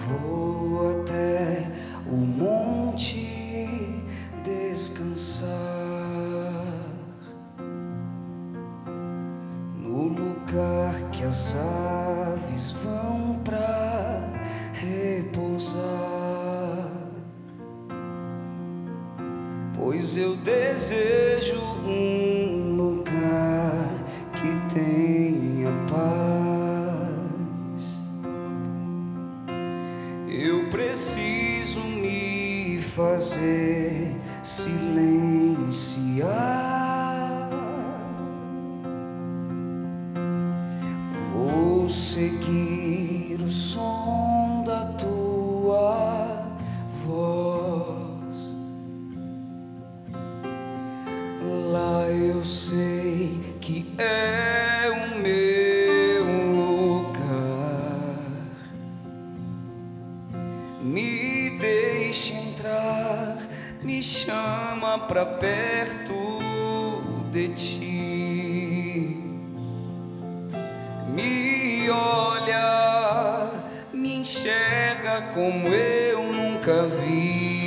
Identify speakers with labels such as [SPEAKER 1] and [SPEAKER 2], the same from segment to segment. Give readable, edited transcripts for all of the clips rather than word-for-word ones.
[SPEAKER 1] Vou até o monte descansar, no lugar que as aves vão pra repousar, pois eu desejo um lugar que tenha paz. Eu preciso me fazer silenciar. Vou seguir o som da tua voz. Lá eu sei que é o meu lugar. Me deixe entrar, me chama pra perto de ti. Me olha, me enxerga como eu nunca vi.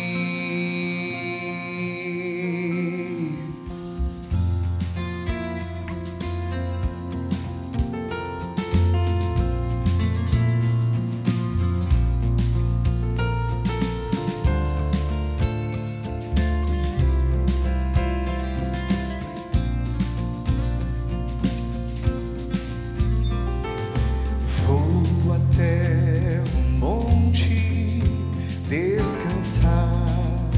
[SPEAKER 2] Descansar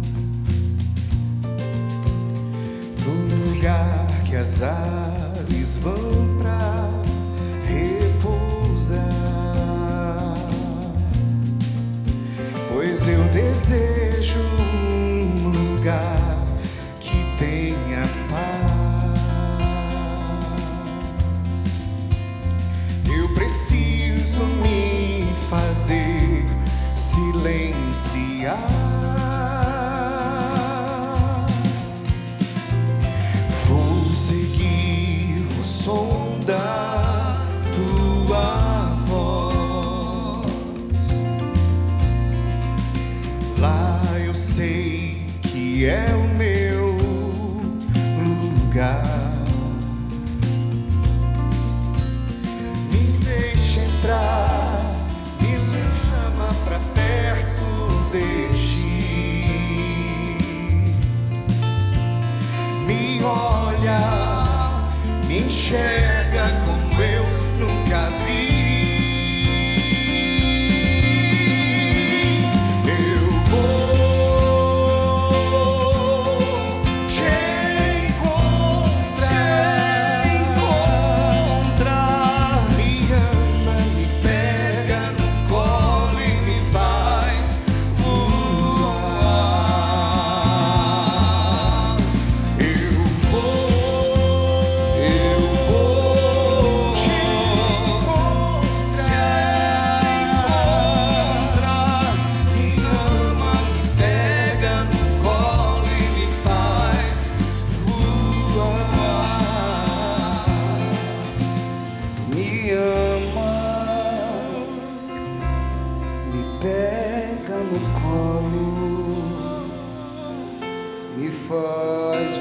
[SPEAKER 2] no lugar que as aves vão pra repousar, pois eu desejo um lugar que tenha paz. Eu preciso me fazer silenciar. Vou seguir o som da tua voz. Lá eu sei que é o meu lugar. Me deixa entrar, me chama pra perto de ti. Me olha, me enxerga como eu nunca vi. Eu vou te encontrar. Me ama, me pega no colo e me faz voar. Eu vou te encontrar. Me ama, me pega no colo e me faz voar.
[SPEAKER 1] Me ama, me pega no colo, me faz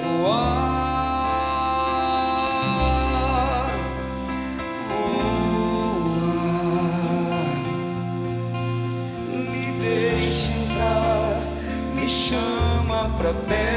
[SPEAKER 1] voar, voar. Me deixa entrar, me chama pra perto